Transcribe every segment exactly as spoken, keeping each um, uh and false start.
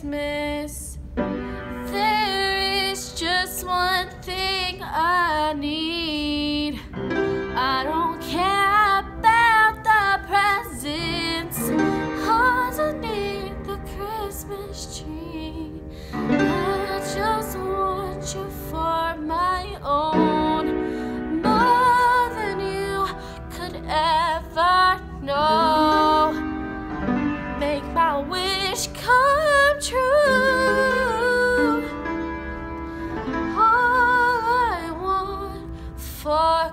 Christmas. There is just one thing I need. I don't care about the presents underneath the Christmas tree. I just want you for my own, more than you could ever know. Make my wish come true. All I want for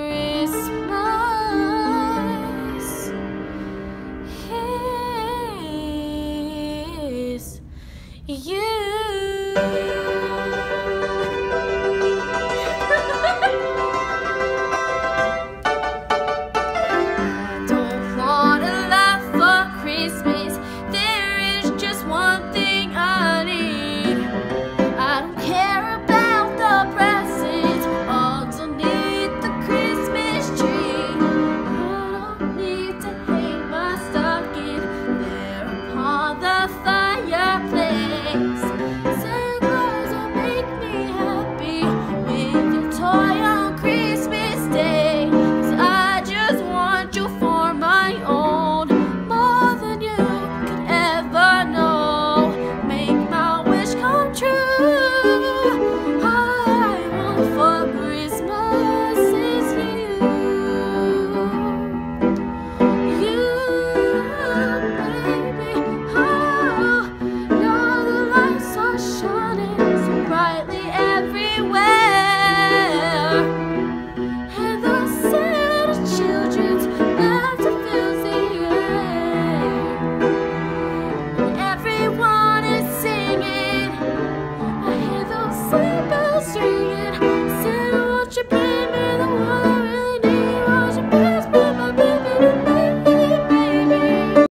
Christmas is you.